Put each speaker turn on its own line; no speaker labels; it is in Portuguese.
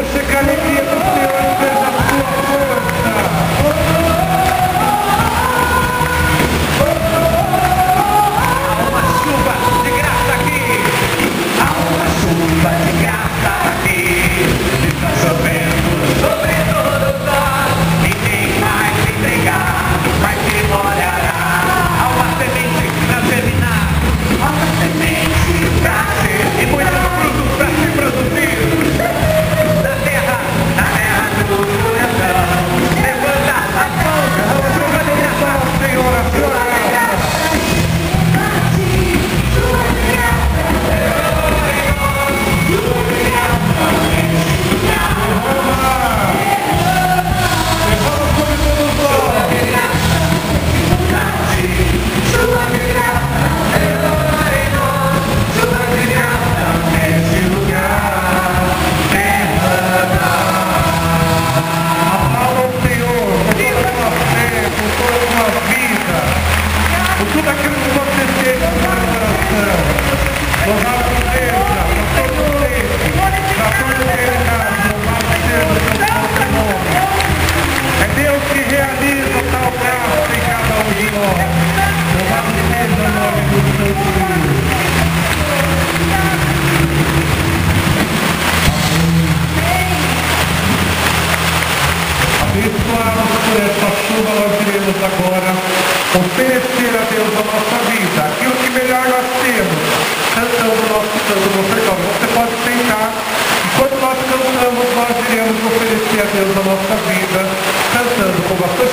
Deixa que a alegria do Senhor seja a sua força.
Há uma chuva de graça aqui. Há uma chuva de graça aqui. Está chovendo sobre todos nós. Ninguém mais se entregar, mas se molhará. Há uma semente para germinar. Há uma semente para ser e muitos frutos para se produzir. Na terra do coração. Levanta as mãos, chuva de graça, Senhor, a sua graça.
Tudo aquilo que você fez no seu coração, louvado seja, para todo tempo, para todo eternidade, louvado seja o seu santo nome. É Deus que realiza tal graça em cada um de nós. Louvado seja o nome do Santo Deus. Abençoados por essa chuva, nós iremos agora oferecer a Deus a nossa vida, aquilo que melhor nós temos, cantando o nosso canto no perdão. Você pode sentar, enquanto nós cantamos, nós iremos oferecer a Deus a nossa vida, cantando com bastante